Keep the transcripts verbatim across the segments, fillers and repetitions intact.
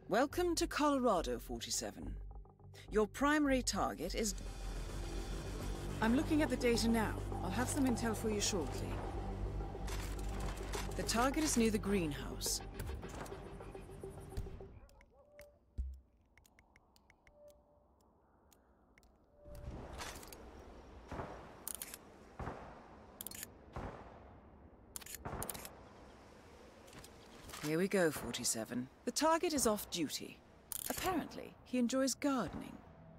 Welcome to Colorado, forty-seven. Your primary target is... I'm looking at the data now. I'll have some intel for you shortly. The target is near the greenhouse. Here we go, forty-seven. The target is off duty. Apparently, he enjoys gardening.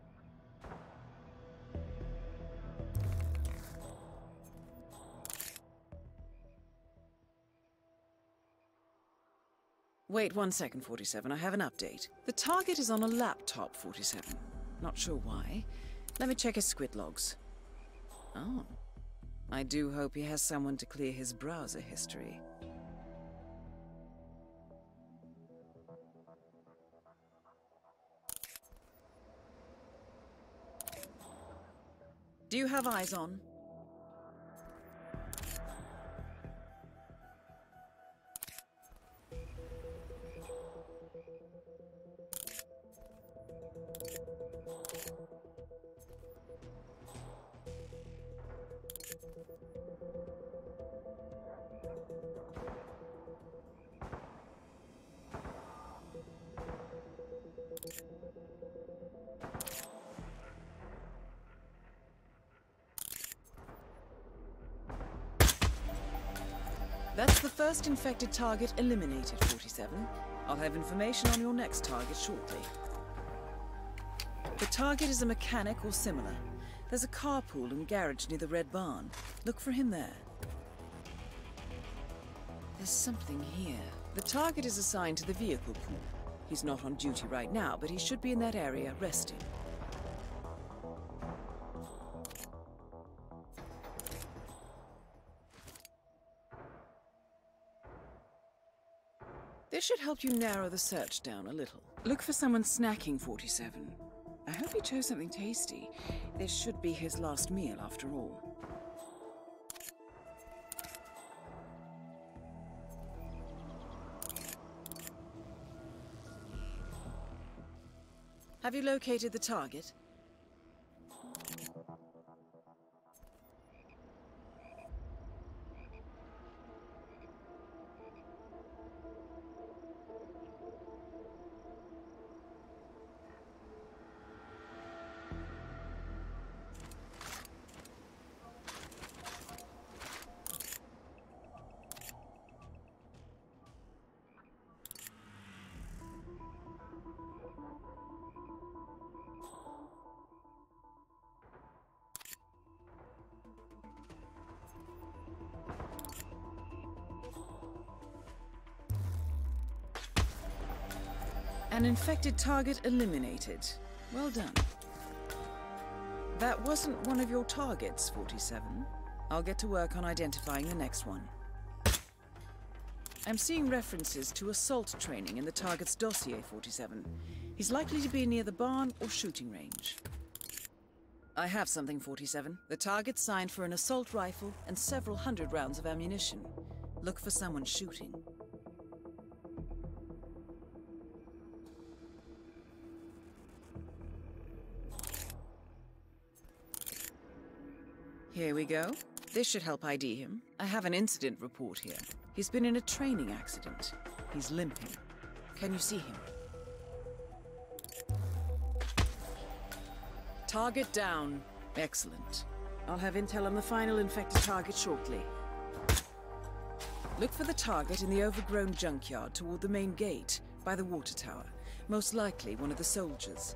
Wait one second, forty-seven. I have an update. The target is on a laptop, forty-seven. Not sure why. Let me check his squid logs. Oh. I do hope he has someone to clear his browser history. Do you have eyes on? That's the first infected target eliminated, forty-seven. I'll have information on your next target shortly. The target is a mechanic or similar. There's a carpool and garage near the Red Barn. Look for him there. There's something here. The target is assigned to the vehicle pool. He's not on duty right now, but he should be in that area resting. This should help you narrow the search down a little. Look for someone snacking, forty-seven. I hope he chose something tasty. This should be his last meal, after all. Have you located the target? An infected target eliminated. Well done. That wasn't one of your targets, forty-seven. I'll get to work on identifying the next one. I'm seeing references to assault training in the target's dossier, forty-seven. He's likely to be near the barn or shooting range. I have something, forty-seven. The target's signed for an assault rifle and several hundred rounds of ammunition. Look for someone shooting. Here we go. This should help I D him. I have an incident report here. He's been in a training accident. He's limping. Can you see him? Target down. Excellent. I'll have intel on the final infected target shortly. Look for the target in the overgrown junkyard toward the main gate, by the water tower. Most likely one of the soldiers.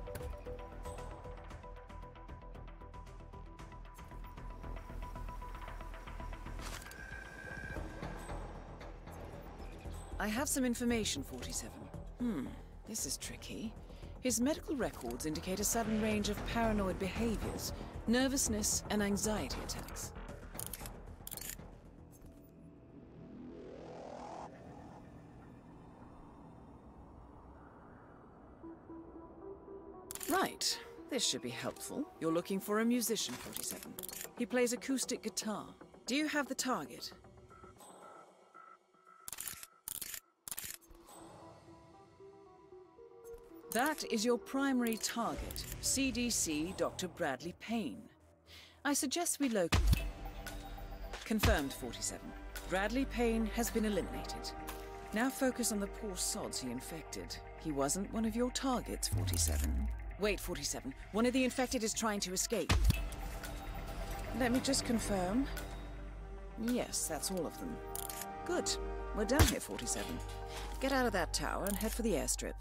I have some information, forty-seven. Hmm, this is tricky. His medical records indicate a sudden range of paranoid behaviors, nervousness, and anxiety attacks. Right, this should be helpful. You're looking for a musician, forty-seven. He plays acoustic guitar. Do you have the target? That is your primary target, C D C Doctor Bradley Payne. I suggest we locate... Confirmed, forty-seven. Bradley Payne has been eliminated. Now focus on the poor sods he infected. He wasn't one of your targets, forty-seven. Wait, forty-seven. One of the infected is trying to escape. Let me just confirm. Yes, that's all of them. Good. We're down here, forty-seven. Get out of that tower and head for the airstrip.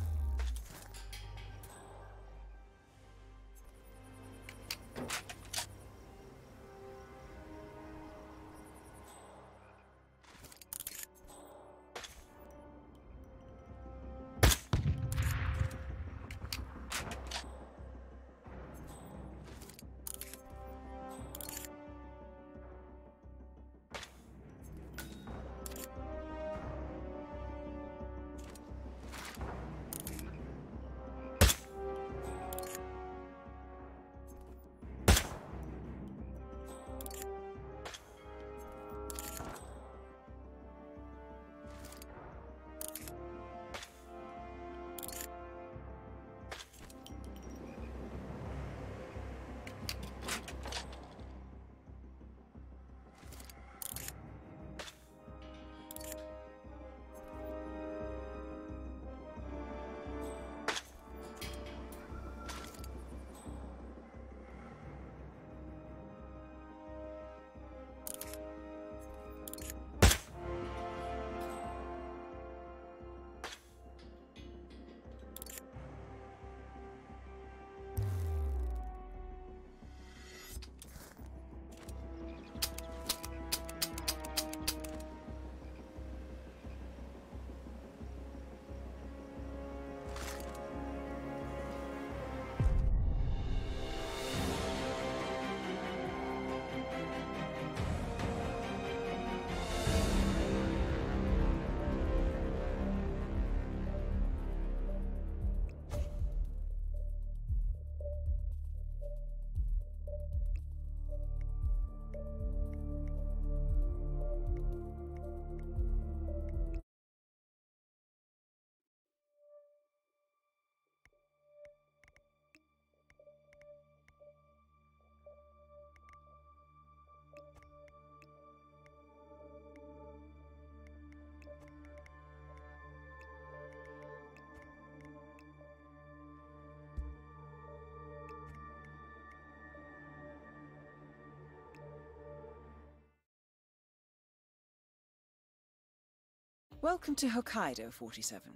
Welcome to Hokkaido, forty-seven.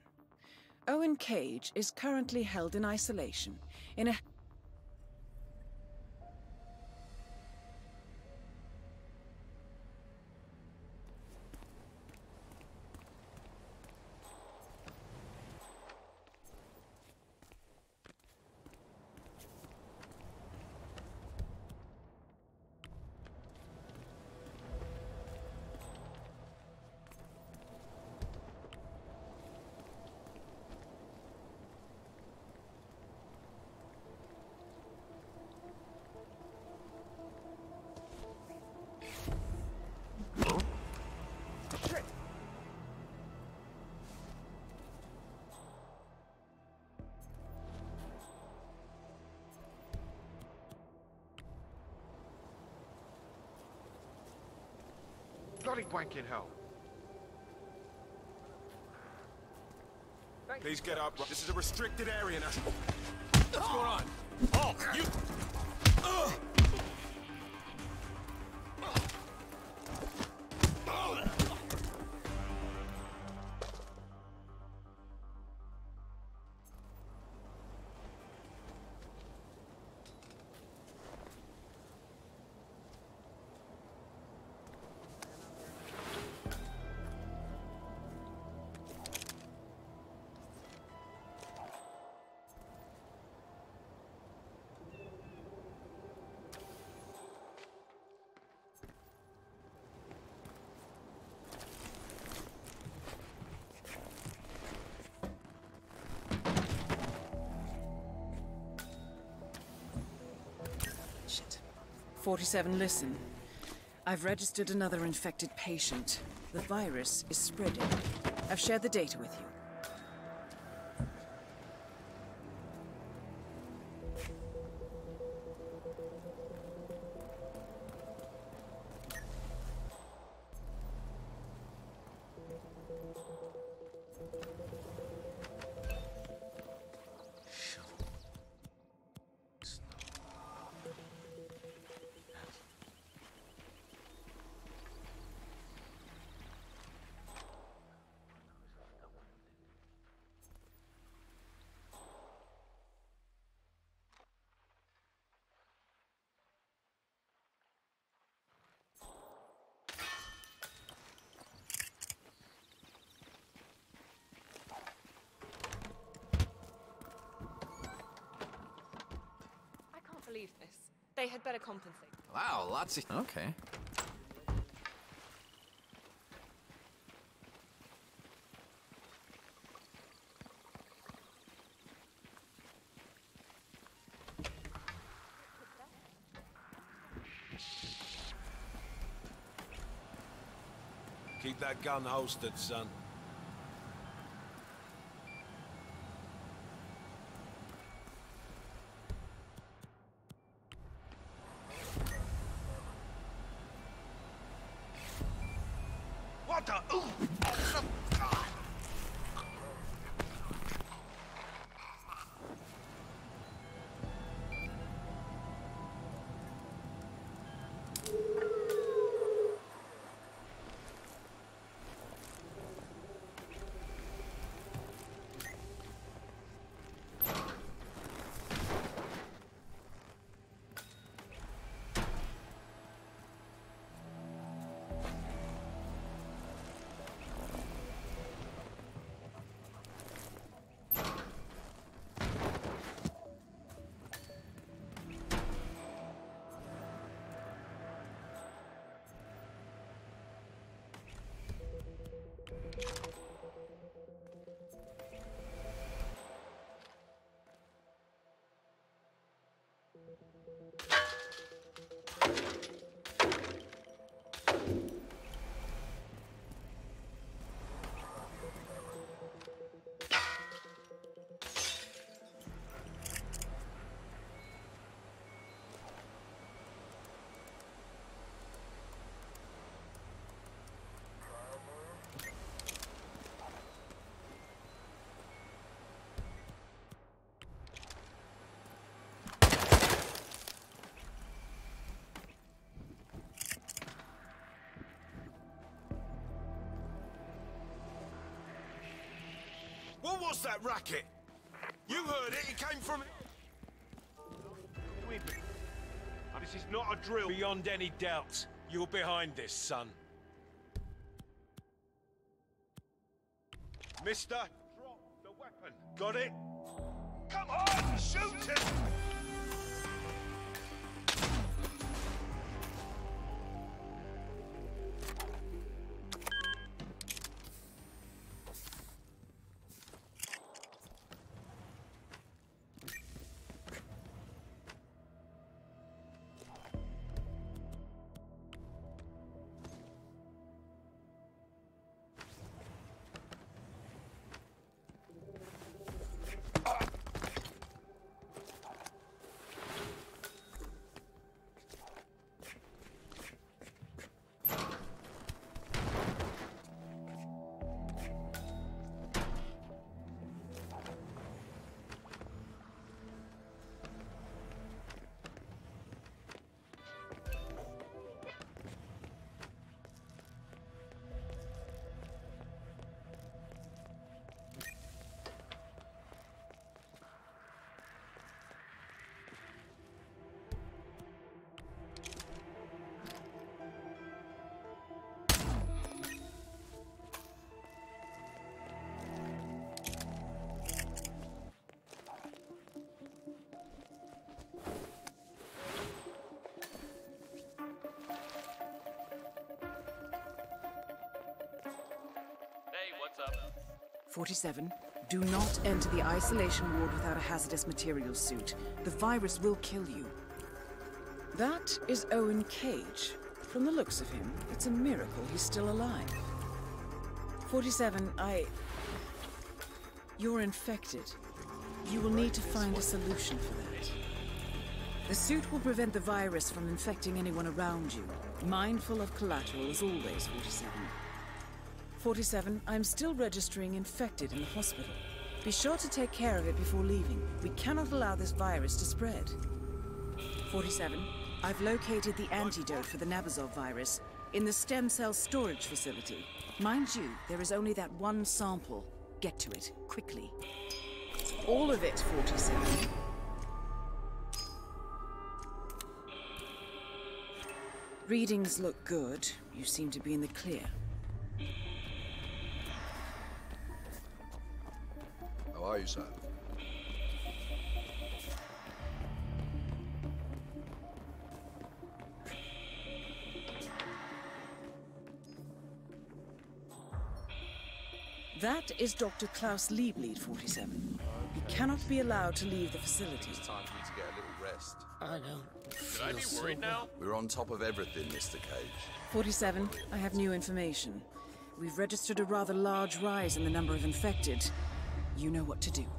Owen Cage is currently held in isolation in a... Bloody wanking hell. Please get up. This is a restricted area now. What's going on? Oh, you... Ugh. forty-seven, listen. I've registered another infected patient. The virus is spreading. I've shared the data with you. believe this. They had better compensate. Wow, lots of... Okay. Keep that gun holstered, son. What the? Ooh. What was that racket? You heard it, it came from... This is not a drill. Beyond any doubt, you're behind this, son. Mister, drop the weapon. Got it? Come on, shoot it! forty-seven, do not enter the isolation ward without a hazardous materials suit. The virus will kill you. That is Owen Cage. From the looks of him, it's a miracle he's still alive. forty-seven, I... You're infected. You will need to find a solution for that. The suit will prevent the virus from infecting anyone around you. Mindful of collateral as always, forty-seven. forty-seven, I'm still registering infected in the hospital. Be sure to take care of it before leaving. We cannot allow this virus to spread. forty-seven, I've located the antidote for the Nabazov virus in the stem cell storage facility. Mind you, there is only that one sample. Get to it, quickly. All of it, forty-seven. Readings look good. You seem to be in the clear. How are you, sir? That is Doctor Klaus Liebleed, forty-seven. He cannot be allowed to leave the facility. It's time for you to get a little rest. I don't Should I be feel worried so now? We're on top of everything, Mister Cage. forty-seven, I have new information. We've registered a rather large rise in the number of infected. You know what to do.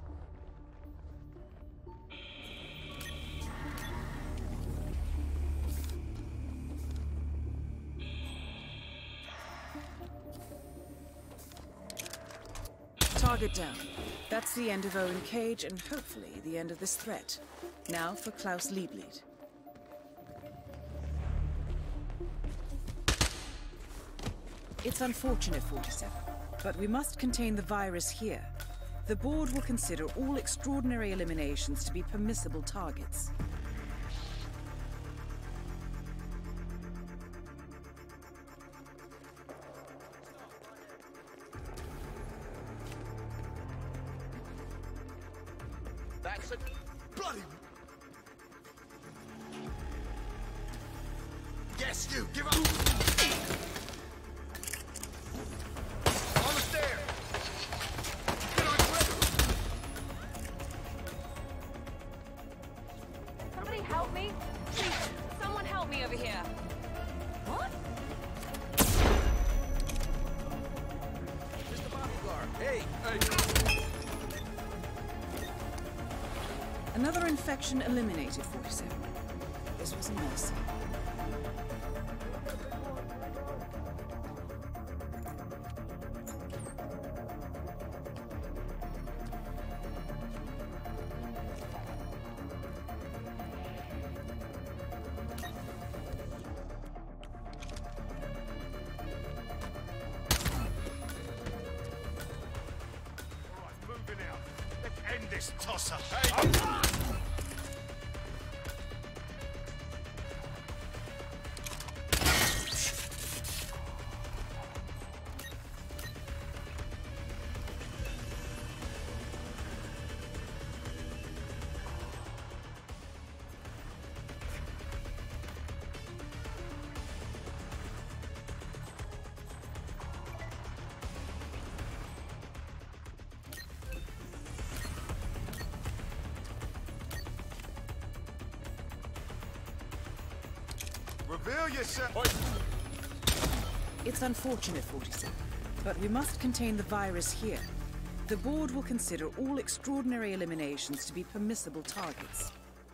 Target down. That's the end of Owen Cage and hopefully the end of this threat. Now for Klaus Liebleed. It's unfortunate, forty-seven, but we must contain the virus here. The board will consider all extraordinary eliminations to be permissible targets. That's a bloody... Yes, you! Give up! On the stairs! Get on quick! Somebody help me? Please, someone help me over here. What? Mister Bodyguard. Hey! Hey! Another infection eliminated, forty-seven. This was a mercy. Moving out. Let's end this tosser. Hey! Reveal yourself! It's unfortunate, forty-seven, but we must contain the virus here. The board will consider all extraordinary eliminations to be permissible targets.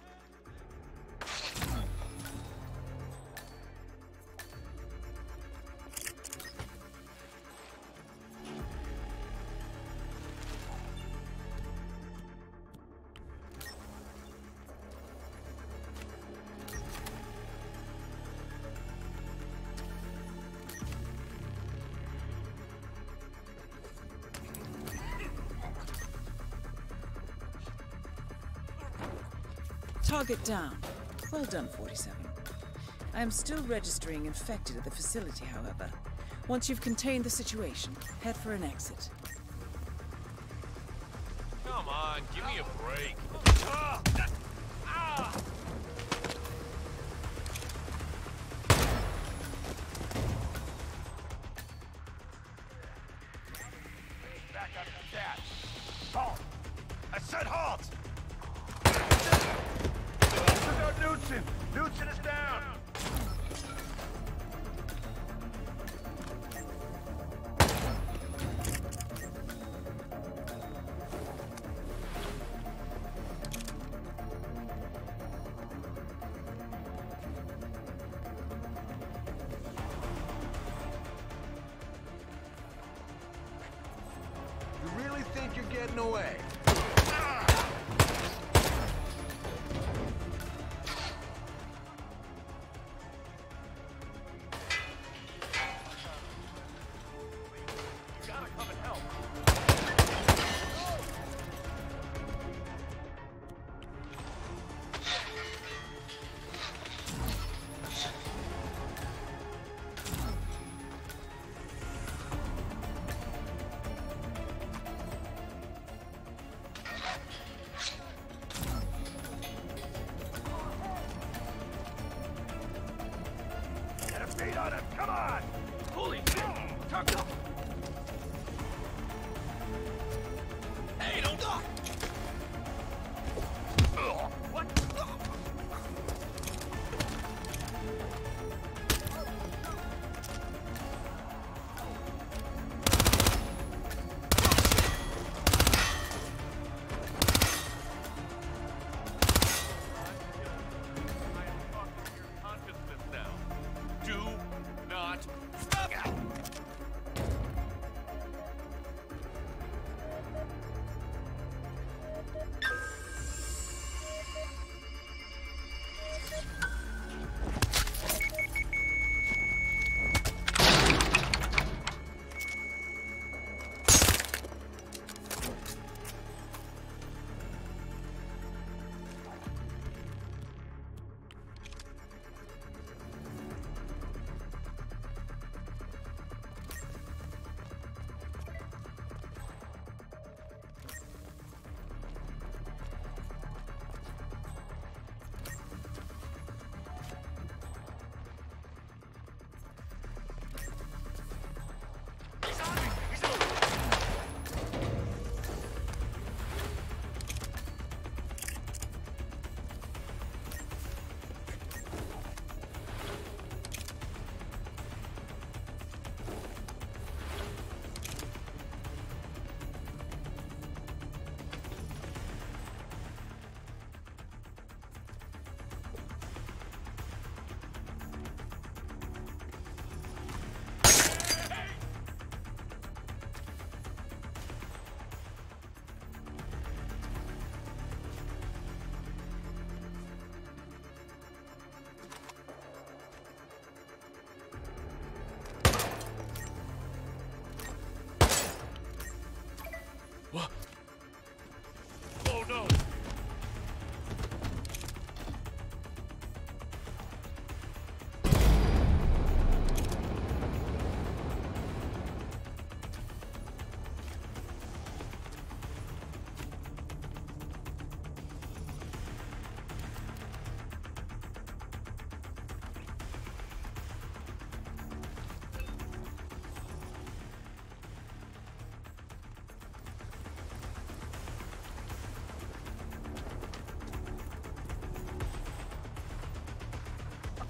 Target down. Well done, forty-seven. I am still registering infected at the facility, however. Once you've contained the situation, head for an exit. Come on, give me a break. Ah! Ah! Back up to that. Halt! I said halt! Look out, Knudsen! Knudsen is down! You really think you're getting away? Gotta come and help. Get a beat on him, come on! Holy shit! Tuck up!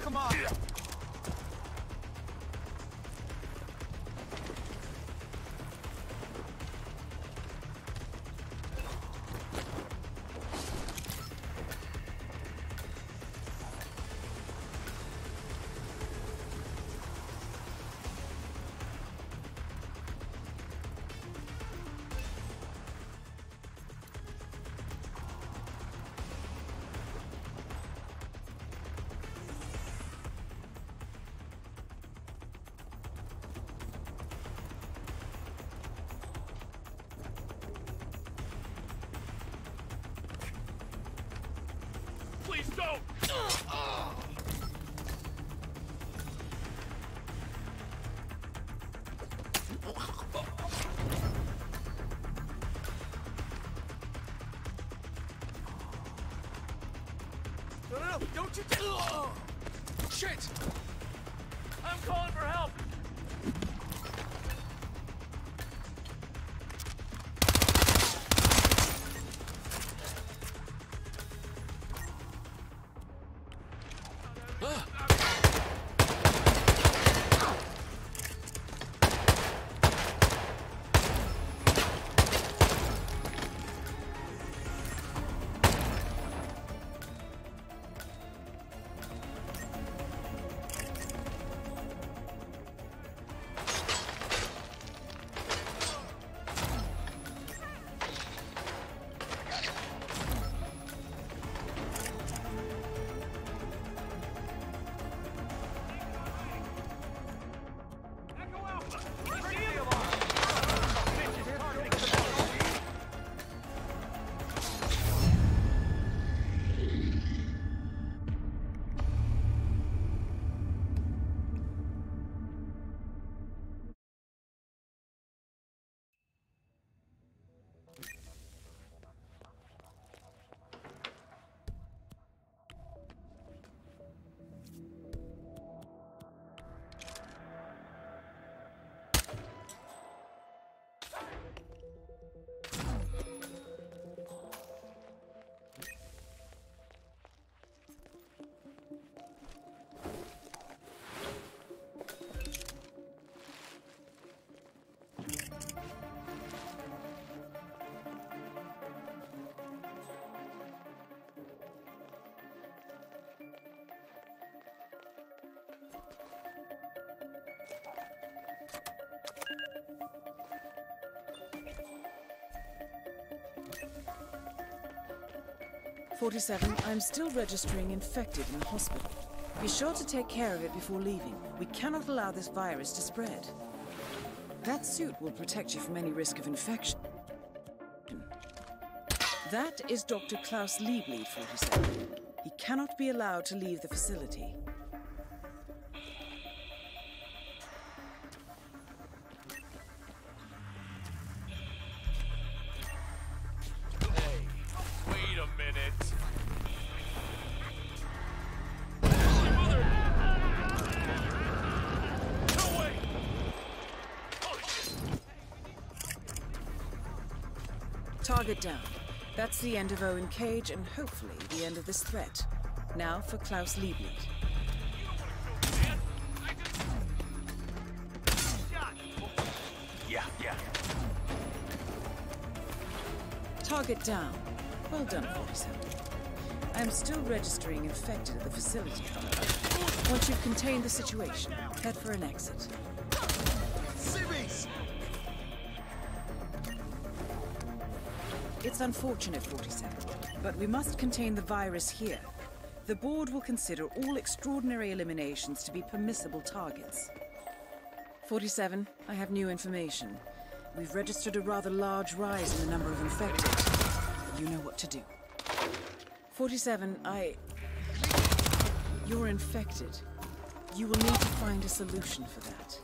come on! Please don't! No, no, no! Don't you do- Shit! I'm calling for help! forty-seven, I'm still registering infected in the hospital. Be sure to take care of it before leaving. We cannot allow this virus to spread. That suit will protect you from any risk of infection. That is Doctor Klaus Liebleed, forty-seven. He cannot be allowed to leave the facility. Wait a minute. No way! Target down. That's the end of Owen Cage and hopefully the end of this threat. Now for Klaus Liebleed. Yeah, yeah. Target down. Well done, forty-seven. I'm still registering infected at the facility, however. Once you've contained the situation, head for an exit. Civvies! It's unfortunate, forty-seven, but we must contain the virus here. The board will consider all extraordinary eliminations to be permissible targets. forty-seven, I have new information. We've registered a rather large rise in the number of infected. You know what to do. forty-seven, I... You're infected. You will need to find a solution for that.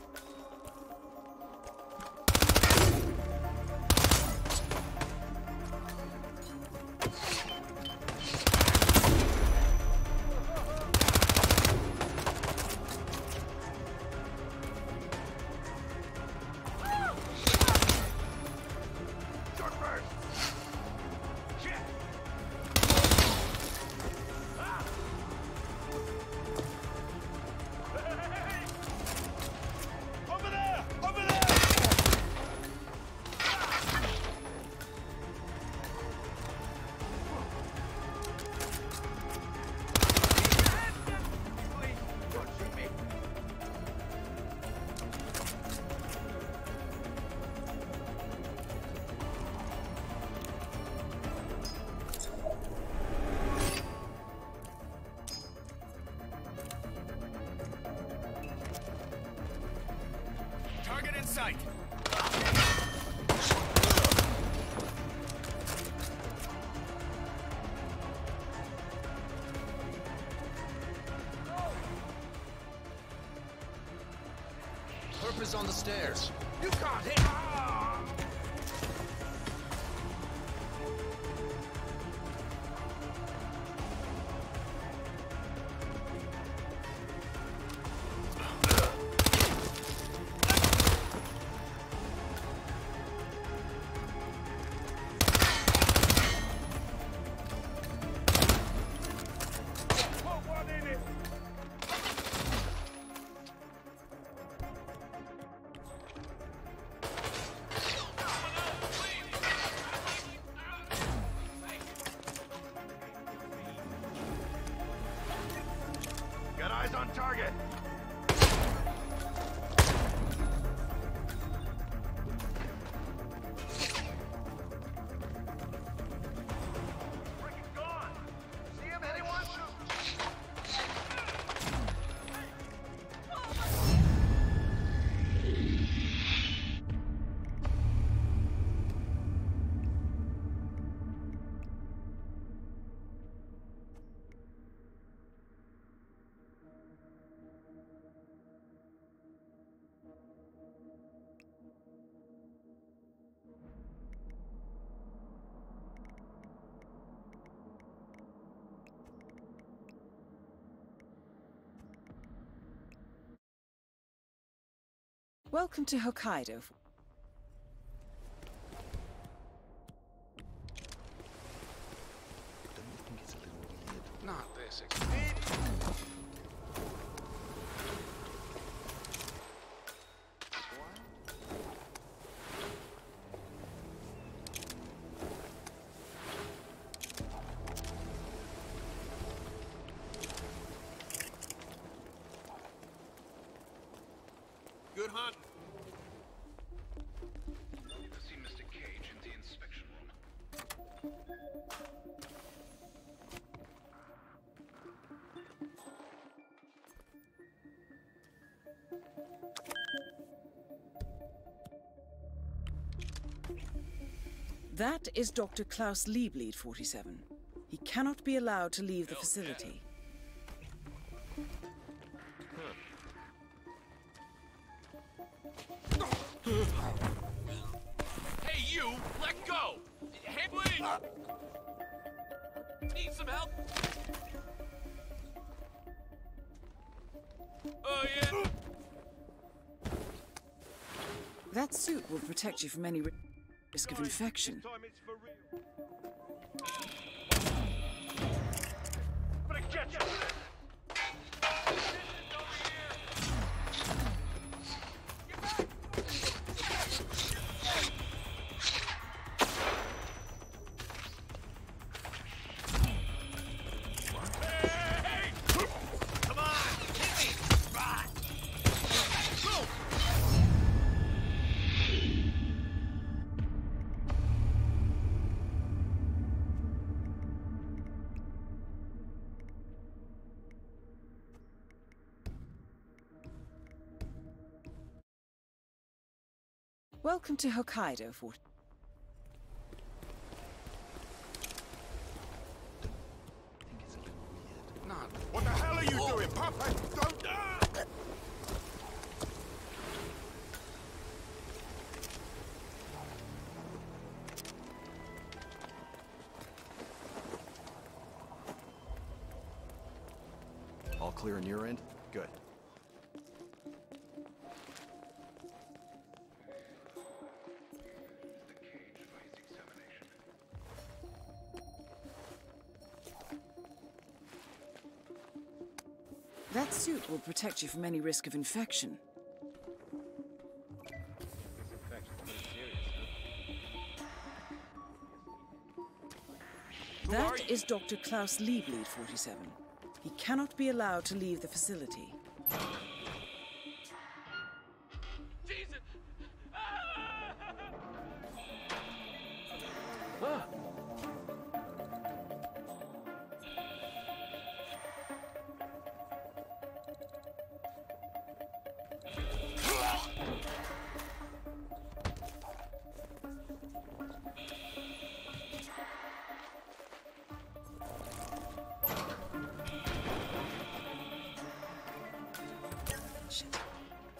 sight! Perp is on the stairs. You can't hit! Ah! Got eyes on target! Freaking gone! See him, anyone? Welcome to Hokkaido. Not this. Good hunt. See Mister Cage in the inspection room. That is Doctor Klaus Liebleed, forty-seven. He cannot be allowed to leave the facility. Hey, you! Let go! Hey, please! Need some help? Oh, yeah? That suit will protect you from any ri- risk of infection. This time it's for real. But I get you! Welcome to Hokkaido, forty. Not. What the hell are you doing, Papa? Don't... Ah! All clear on your end? Good. That suit will protect you from any risk of infection. That is Doctor Klaus Liebleed, forty-seven. He cannot be allowed to leave the facility. Jesus!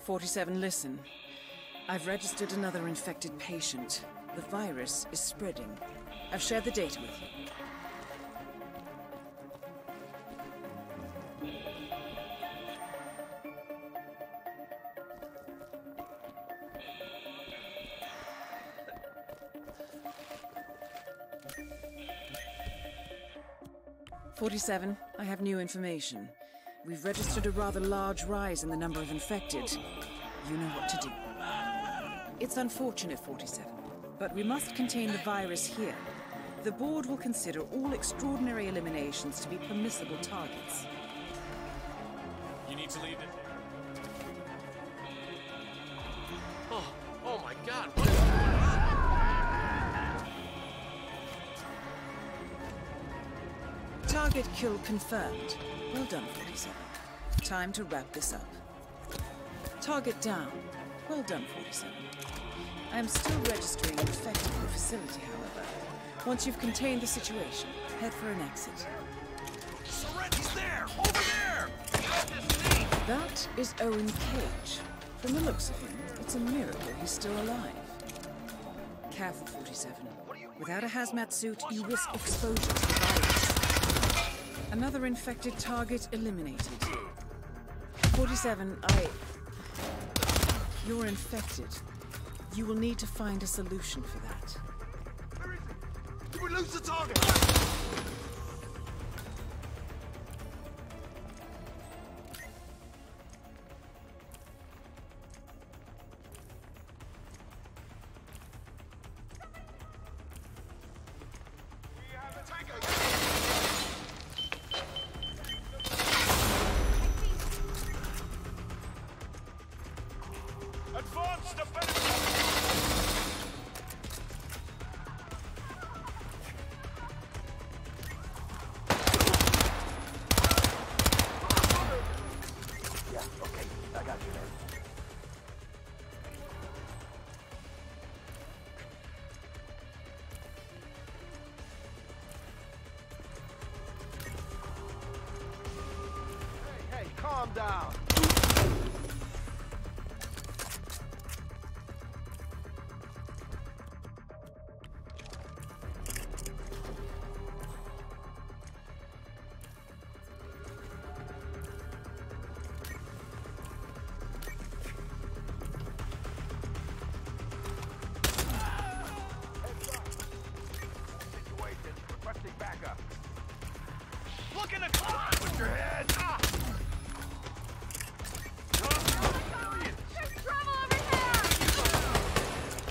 forty-seven, listen. I've registered another infected patient. The virus is spreading. I've shared the data with you. forty-seven, I have new information. We've registered a rather large rise in the number of infected. You know what to do. It's unfortunate, forty-seven, but we must contain the virus here. The board will consider all extraordinary eliminations to be permissible targets. You need to leave it. Oh, oh my God! What? Target kill confirmed. Well done, forty-seven. Time to wrap this up. Target down. Well done, forty-seven. I am still registering infected in the facility, however. Once you've contained the situation, head for an exit. Sorrenti's there! Over there! That is Owen Cage. From the looks of him, it's a miracle he's still alive. Careful, forty-seven. Without a hazmat suit, you risk exposure to the virus. Another infected target eliminated. forty-seven, I... You're infected. You will need to find a solution for that. Where is it? We lose the target! We have a tango! Advance defense! Hey, calm down. Situation. Requesting backup. Look in the car! Put your head! Ah! There's trouble over here!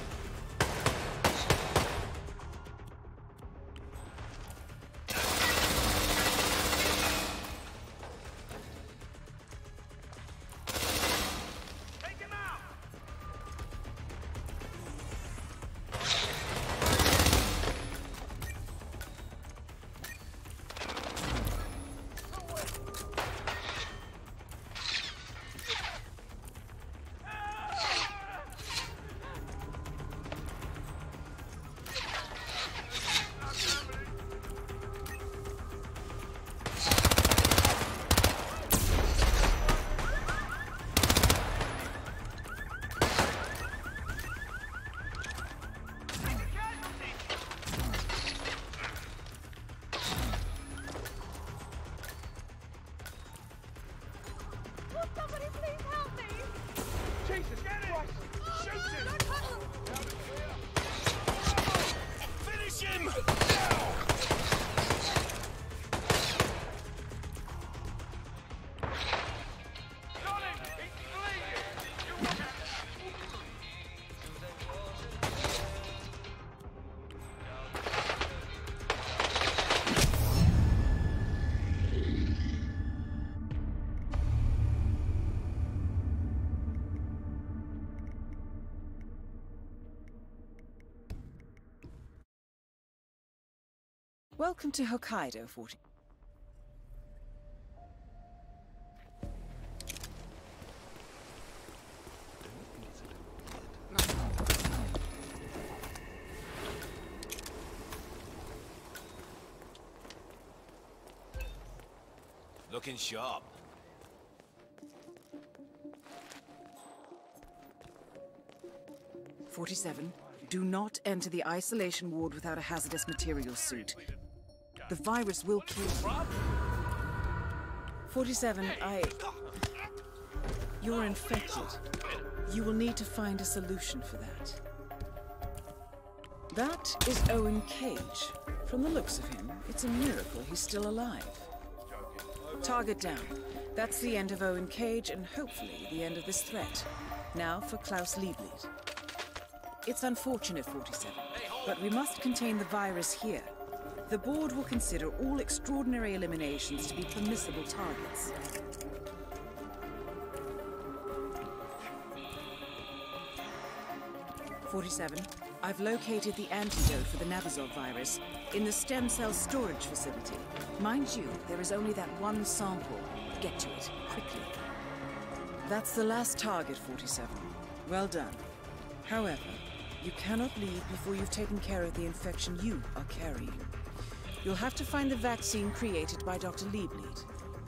Take him out! Will somebody please help me? Jesus, get it! Shoot him! Finish him! Now! Got him! He's bleeding! Welcome to Hokkaido, forty. Looking sharp. forty-seven, do not enter the isolation ward without a hazardous material suit. The virus will kill you. forty-seven, I... You're infected. You will need to find a solution for that. That is Owen Cage. From the looks of him, it's a miracle he's still alive. Target down. That's the end of Owen Cage and hopefully the end of this threat. Now for Klaus Liebleed. It's unfortunate, forty-seven, but we must contain the virus here. The board will consider all extraordinary eliminations to be permissible targets. forty-seven, I've located the antidote for the Nabazov virus in the stem cell storage facility. Mind you, there is only that one sample. Get to it, quickly. That's the last target, forty-seven. Well done. However, you cannot leave before you've taken care of the infection you are carrying. You'll have to find the vaccine created by Doctor Liebleed.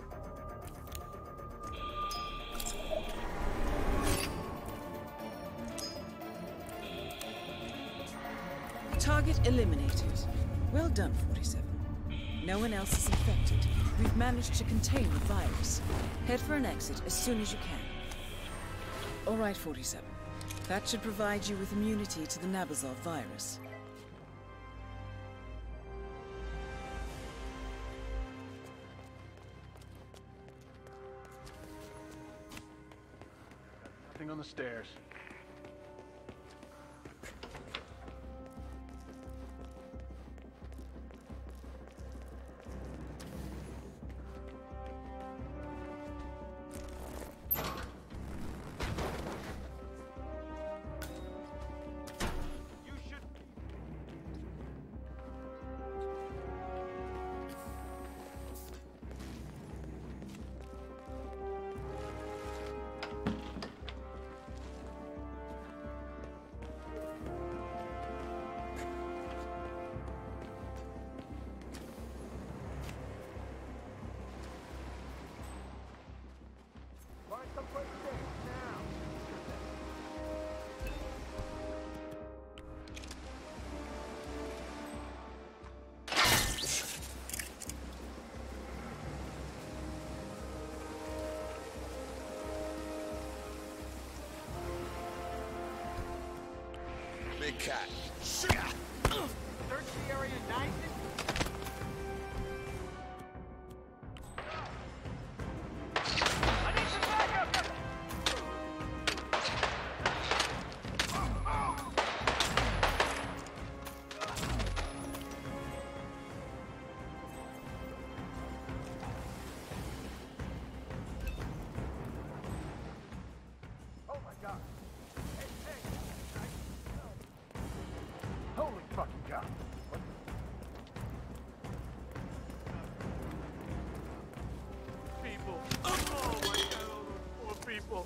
Target eliminated. Well done, forty-seven. No one else is infected. We've managed to contain the virus. Head for an exit as soon as you can. All right, forty-seven. That should provide you with immunity to the Nabazov virus. Nothing on the stairs. Big cat. Search the area nice and... I need some backup! Oh my god. Hey, hey. Holy fucking god. What? People. Oh my god, all those poor people.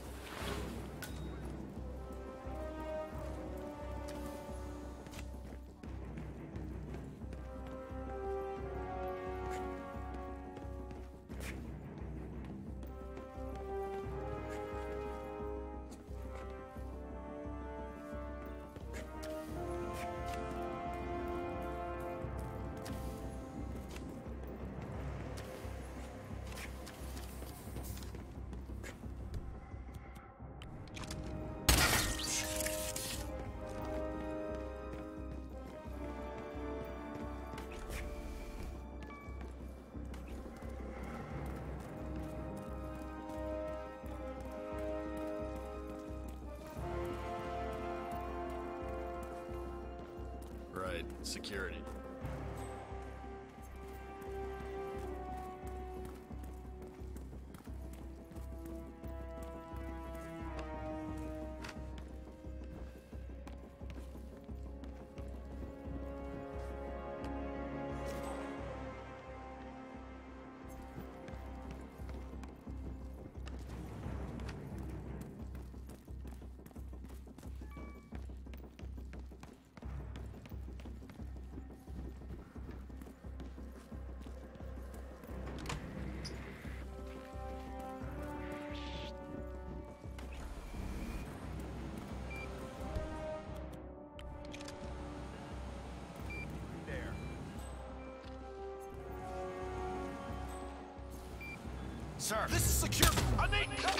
Right, security. Sir, this is secure. I need cover!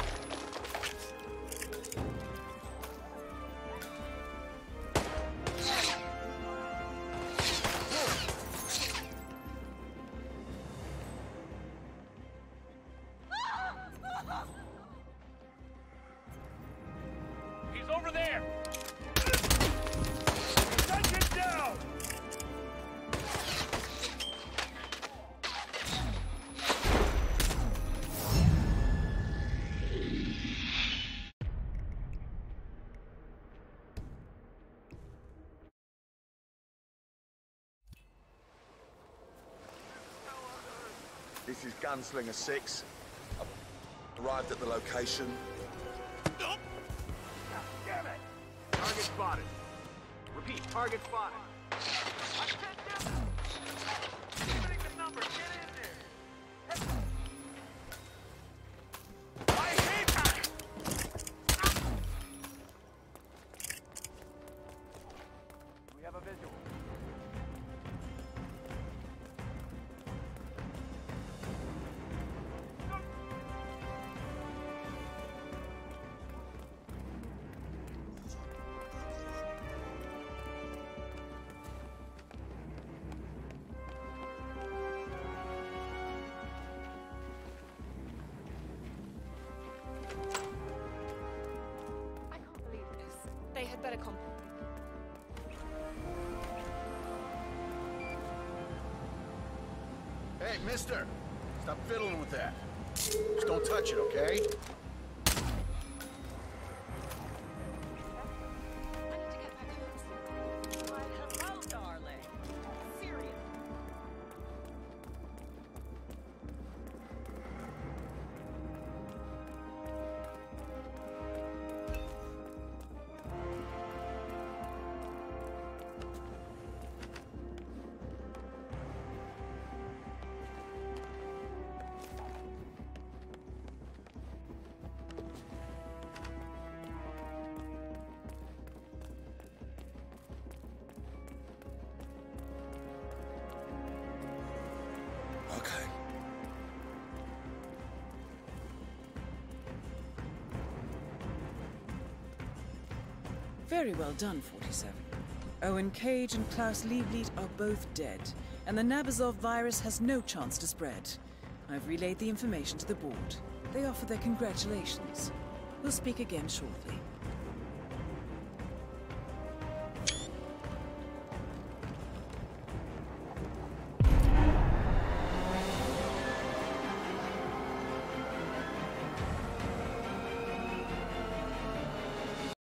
He's over there! Take him down! This is Gunslinger six. I've arrived at the location. Damn it! Target spotted. Repeat, target spotted. I said damn it! Getting the number, get in there! I hate that! We have a visual. I can't believe this. They had better come. Hey, mister! Stop fiddling with that. Just don't touch it, okay? I need to get back home. Why, hello, darling. Serious. Okay. Very well done, forty-seven. Owen Cage and Klaus Liebleed are both dead, and the Nabazov virus has no chance to spread. I've relayed the information to the board. They offer their congratulations. We'll speak again shortly.